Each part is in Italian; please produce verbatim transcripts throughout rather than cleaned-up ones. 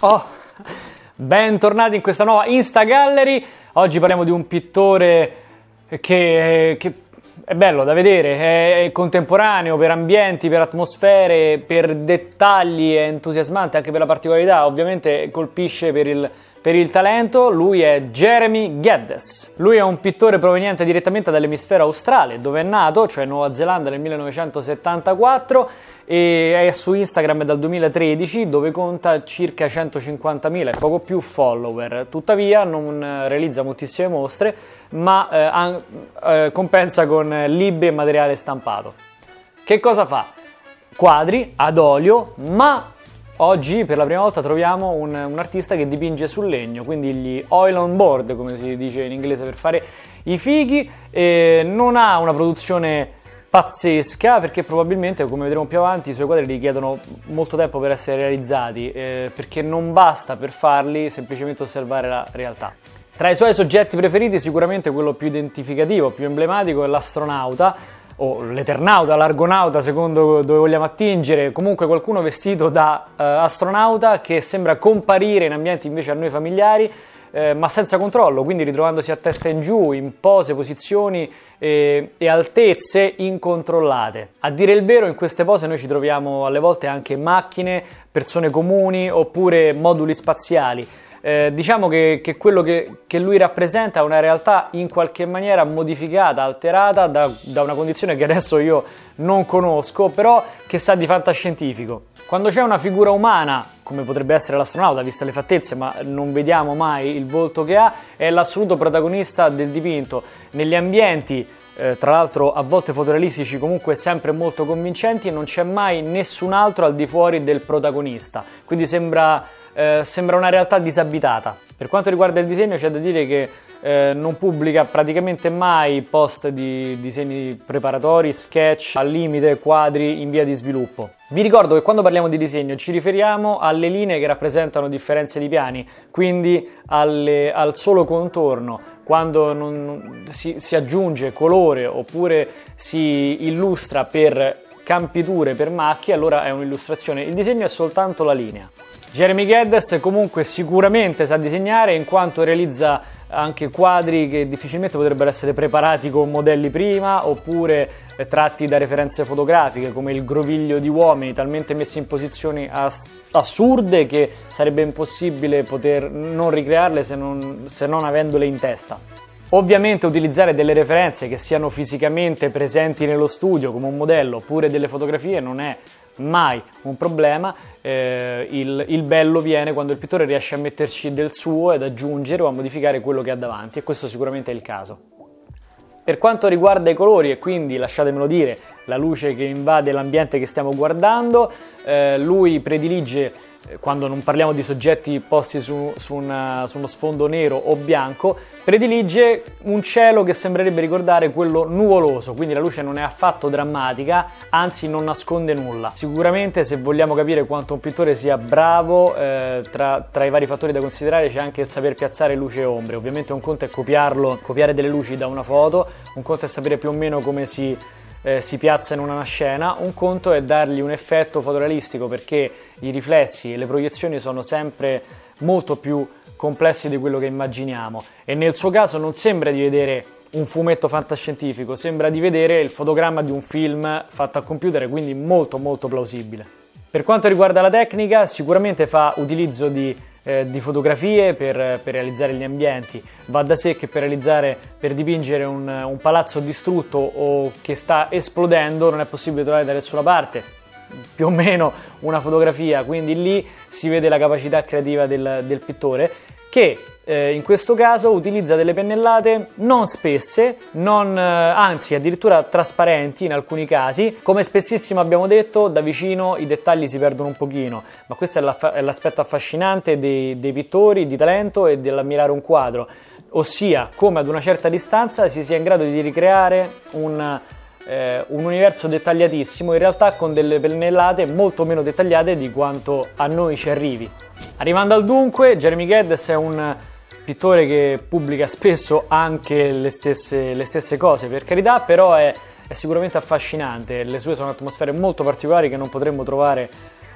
Oh, bentornati in questa nuova Insta Gallery. Oggi parliamo di un pittore che, che è bello da vedere, è contemporaneo per ambienti, per atmosfere, per dettagli, è entusiasmante anche per la particolarità, ovviamente colpisce per il, per il talento. Lui è Jeremy Geddes. Lui è un pittore proveniente direttamente dall'emisfero australe, dove è nato, cioè Nuova Zelanda, nel millenovecentosettantaquattro, e è su Instagram dal duemilatredici, dove conta circa centocinquantamila e poco più follower. Tuttavia non realizza moltissime mostre, ma eh, an- eh, compensa con libri e materiale stampato. Che cosa fa? Quadri ad olio, ma oggi per la prima volta troviamo un, un artista che dipinge sul legno, quindi gli oil on board, come si dice in inglese per fare i fighi. E non ha una produzione pazzesca, perché probabilmente, come vedremo più avanti, i suoi quadri richiedono molto tempo per essere realizzati, eh, perché non basta per farli semplicemente osservare la realtà. Tra i suoi soggetti preferiti sicuramente quello più identificativo, più emblematico è l'astronauta, o l'eternauta, l'argonauta, secondo dove vogliamo attingere, comunque qualcuno vestito da eh, astronauta che sembra comparire in ambienti invece a noi familiari, Eh, ma senza controllo, quindi ritrovandosi a testa in giù, in pose, posizioni eh, e altezze incontrollate. A dire il vero, in queste pose noi ci troviamo alle volte anche macchine, persone comuni oppure moduli spaziali. Eh, diciamo che, che quello che, che lui rappresenta è una realtà in qualche maniera modificata, alterata da, da una condizione che adesso io non conosco, però che sa di fantascientifico. Quando c'è una figura umana, come potrebbe essere l'astronauta, viste le fattezze, ma non vediamo mai il volto che ha, è l'assoluto protagonista del dipinto. Negli ambienti, eh, tra l'altro a volte fotorealistici, comunque sempre molto convincenti, non c'è mai nessun altro al di fuori del protagonista, quindi sembra, eh, sembra una realtà disabitata. Per quanto riguarda il disegno, c'è da dire che eh, non pubblica praticamente mai post di disegni preparatori, sketch, al limite quadri in via di sviluppo. Vi ricordo che quando parliamo di disegno ci riferiamo alle linee che rappresentano differenze di piani, quindi alle, al solo contorno. Quando non, si, si aggiunge colore oppure si illustra per campiture, per macchie, allora è un'illustrazione. Il disegno è soltanto la linea. Jeremy Geddes comunque sicuramente sa disegnare, in quanto realizza anche quadri che difficilmente potrebbero essere preparati con modelli prima, oppure eh, tratti da referenze fotografiche, come il groviglio di uomini talmente messi in posizioni ass- assurde che sarebbe impossibile poter non ricrearle se non, se non avendole in testa. Ovviamente utilizzare delle referenze che siano fisicamente presenti nello studio come un modello, oppure delle fotografie, non è mai un problema. Eh, il, il bello viene quando il pittore riesce a metterci del suo ed aggiungere o a modificare quello che ha davanti, e questo sicuramente è il caso. Per quanto riguarda i colori, e quindi lasciatemelo dire, la luce che invade l'ambiente che stiamo guardando, eh, lui predilige, quando non parliamo di soggetti posti su, su, una, su uno sfondo nero o bianco, predilige un cielo che sembrerebbe ricordare quello nuvoloso, quindi la luce non è affatto drammatica, anzi non nasconde nulla. Sicuramente, se vogliamo capire quanto un pittore sia bravo, eh, tra, tra i vari fattori da considerare c'è anche il saper piazzare luce e ombre. Ovviamente un conto è copiarlo, copiare delle luci da una foto, un conto è sapere più o meno come si Eh, si piazza in una scena, un conto è dargli un effetto fotorealistico, perché i riflessi e le proiezioni sono sempre molto più complessi di quello che immaginiamo, e nel suo caso non sembra di vedere un fumetto fantascientifico, sembra di vedere il fotogramma di un film fatto a computer, quindi molto molto plausibile. Per quanto riguarda la tecnica, sicuramente fa utilizzo di Eh, di fotografie per, per realizzare gli ambienti. Va da sé che per realizzare, per dipingere un, un palazzo distrutto o che sta esplodendo non è possibile trovare da nessuna parte più o meno una fotografia, quindi lì si vede la capacità creativa del, del pittore, che eh, in questo caso utilizza delle pennellate non spesse, non, eh, anzi addirittura trasparenti in alcuni casi. Come spessissimo abbiamo detto, da vicino i dettagli si perdono un pochino, ma questo è, la, è l'aspetto affascinante dei, dei pittori di talento e dell'ammirare un quadro, ossia come ad una certa distanza si sia in grado di ricreare un, eh, un universo dettagliatissimo, in realtà con delle pennellate molto meno dettagliate di quanto a noi ci arrivi. Arrivando al dunque, Jeremy Geddes è un pittore che pubblica spesso anche le stesse, le stesse cose, per carità, però è, è sicuramente affascinante. Le sue sono atmosfere molto particolari che non potremmo trovare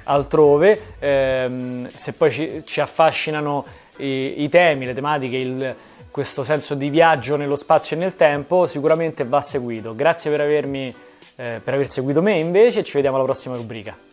altrove. Ehm, se poi ci, ci affascinano i, i temi, le tematiche, il, questo senso di viaggio nello spazio e nel tempo, sicuramente va seguito. Grazie per avermi, eh, per aver seguito me invece, e ci vediamo alla prossima rubrica.